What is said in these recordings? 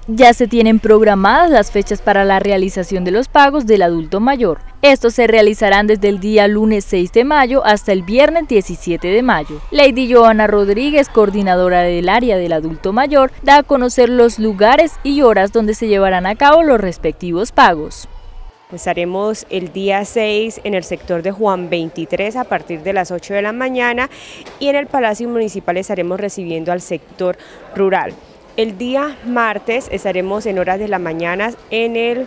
Ya se tienen programadas las fechas para la realización de los pagos del adulto mayor. Estos se realizarán desde el día lunes 6 de mayo hasta el viernes 17 de mayo. Lady Joana Rodríguez, coordinadora del área del adulto mayor, da a conocer los lugares y horas donde se llevarán a cabo los respectivos pagos. Estaremos el día 6 en el sector de Juan 23 a partir de las 8 de la mañana y en el Palacio Municipal estaremos recibiendo al sector rural. El día martes estaremos en horas de la mañana en el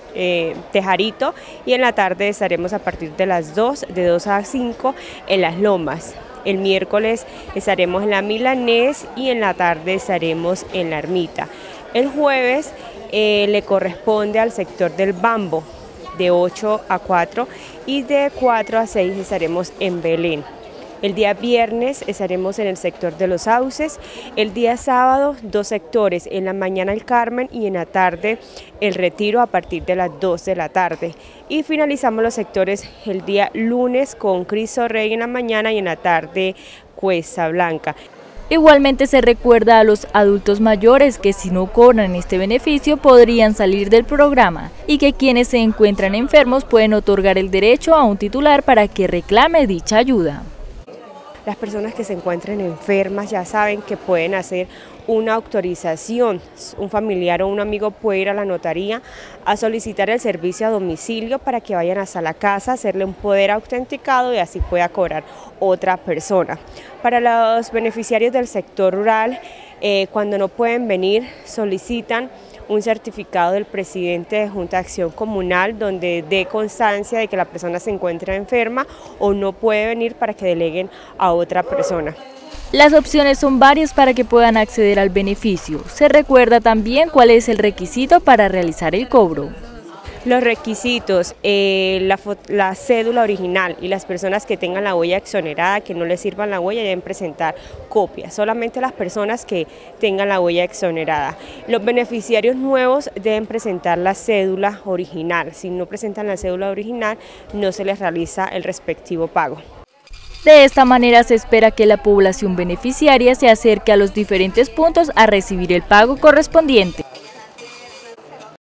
Tejarito y en la tarde estaremos a partir de las 2, de 2 a 5 en Las Lomas. El miércoles estaremos en la Milanés y en la tarde estaremos en la Ermita. El jueves le corresponde al sector del Bambo de 8 a 4 y de 4 a 6 estaremos en Belén. El día viernes estaremos en el sector de Los Sauces, el día sábado 2 sectores, en la mañana el Carmen y en la tarde el Retiro a partir de las 2 de la tarde. Y finalizamos los sectores el día lunes con Cristo Rey en la mañana y en la tarde Cuesta Blanca. Igualmente se recuerda a los adultos mayores que si no cobran este beneficio podrían salir del programa y que quienes se encuentran enfermos pueden otorgar el derecho a un titular para que reclame dicha ayuda. Las personas que se encuentren enfermas ya saben que pueden hacer una autorización. Un familiar o un amigo puede ir a la notaría a solicitar el servicio a domicilio para que vayan hasta la casa, hacerle un poder autenticado y así pueda cobrar otra persona. Para los beneficiarios del sector rural, cuando no pueden venir, solicitan un certificado del presidente de Junta de Acción Comunal donde dé constancia de que la persona se encuentra enferma o no puede venir para que deleguen a otra persona. Las opciones son varias para que puedan acceder al beneficio. Se recuerda también cuál es el requisito para realizar el cobro. Los requisitos, la cédula original y las personas que tengan la huella exonerada, que no les sirvan la huella, deben presentar copia. Solamente las personas que tengan la huella exonerada. Los beneficiarios nuevos deben presentar la cédula original. Si no presentan la cédula original, no se les realiza el respectivo pago. De esta manera se espera que la población beneficiaria se acerque a los diferentes puntos a recibir el pago correspondiente.